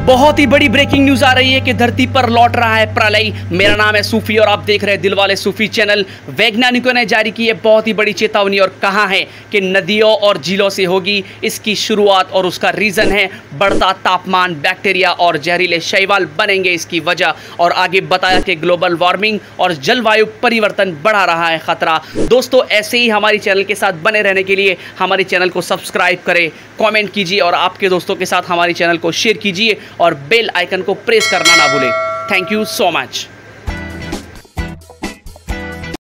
बहुत ही बड़ी breaking news आ रही है कि धरती पर लौट रहा है प्रलय। मेरा नाम है सूफी और आप देख रहे हैं दिलवाले सूफी चैनल। वैज्ञानिकों ने जारी की है बहुत ही बड़ी चेतावनी और कहा है कि नदियों और झीलों से होगी इसकी शुरुआत और उसका रीजन है बढ़ता तापमान, बैक्टीरिया और जहरीले शैवाल बनेंगे इसकी वजह। और आगे बताया कि ग्लोबल वार्मिंग और जलवायु परिवर्तन बढ़ा रहा है खतरा। दोस्तों, ऐसे ही हमारी चैनल के साथ बने रहने के लिए हमारे चैनल को सब्सक्राइब करें, कमेंट कीजिए और आपके दोस्तों के साथ हमारे चैनल को शेयर कीजिए और बेल आइकन को प्रेस करना ना भूलें। Thank you so much.